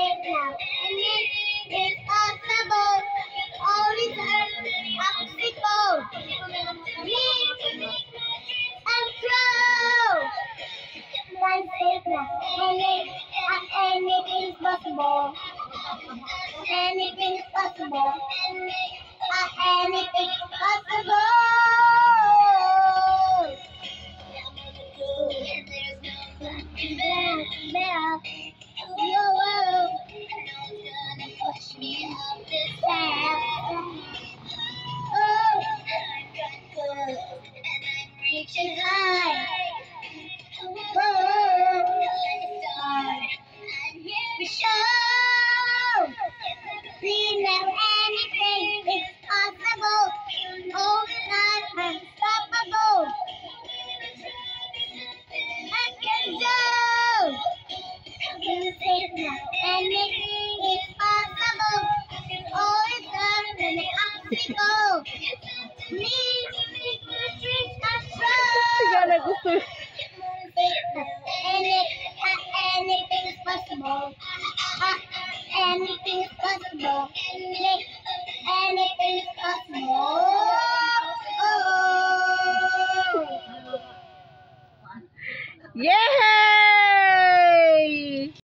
safe now. Anything is possible. Always an obstacle. Dream and grow. I'm safe now. Anything is possible. Anything is possible. Anything is possible. Bear, your world. Push me up this step. Oh, and I'm reaching high. Oh, I'm here to show. We know anything is possible. Oh, not unstoppable. I can do. You say now anything is possible. Oh, it's not an obstacle. Me, dreams are Gana true. gusto. Anything is possible. Anything is possible. Anything is possible. Oh. Yeah!